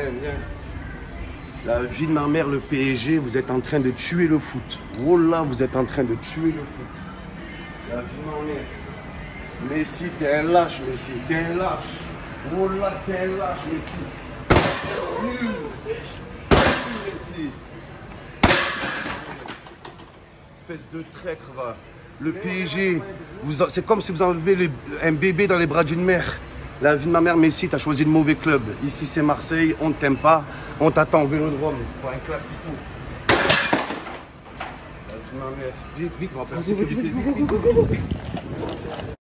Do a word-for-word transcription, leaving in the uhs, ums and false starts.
viens, viens. La vie de ma mère, le P S G, vous êtes en train de tuer le foot. Oh là, vous êtes en train de tuer le foot. La vie de ma mère. Messi, t'es un lâche, Messi, t'es un lâche. Oh là, t'es un lâche, Messi. Nul. Messi. Espèce de traître, va. Le P S G, c'est comme si vous enlevez le, un bébé dans les bras d'une mère. La vie de ma mère, Messi, t'as choisi le mauvais club. Ici, c'est Marseille, on ne t'aime pas. On t'attend au Vélodrome pour un classico. La vie de ma mère. Vite, vite, on va passer.